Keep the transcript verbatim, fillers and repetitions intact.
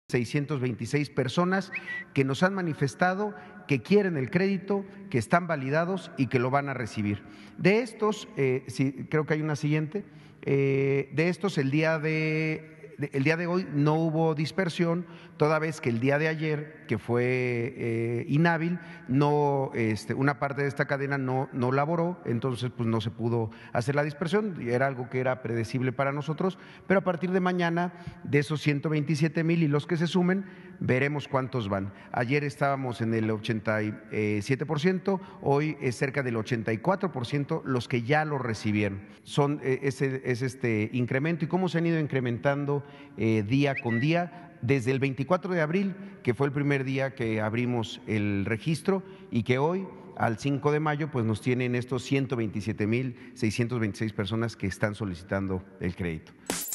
seiscientas veintiséis personas que nos han manifestado que quieren el crédito, que están validados y que lo van a recibir. De estos, eh, sí, creo que hay una siguiente, eh, de estos el día de… El día de hoy no hubo dispersión, toda vez que el día de ayer, que fue eh, inhábil, no, este, una parte de esta cadena no, no laboró, entonces pues no se pudo hacer la dispersión, era algo que era predecible para nosotros, pero a partir de mañana, de esos ciento veintisiete mil y los que se sumen, veremos cuántos van. Ayer estábamos en el ochenta y siete por ciento, hoy es cerca del ochenta y cuatro por ciento los que ya lo recibieron. Son, eh, ese, es este incremento. ¿Y cómo se han ido incrementando eh, día con día? Desde el veinticuatro de abril, que fue el primer día que abrimos el registro, y que hoy, al cinco de mayo, pues nos tienen estos ciento veintisiete mil seiscientas veintiséis personas que están solicitando el crédito.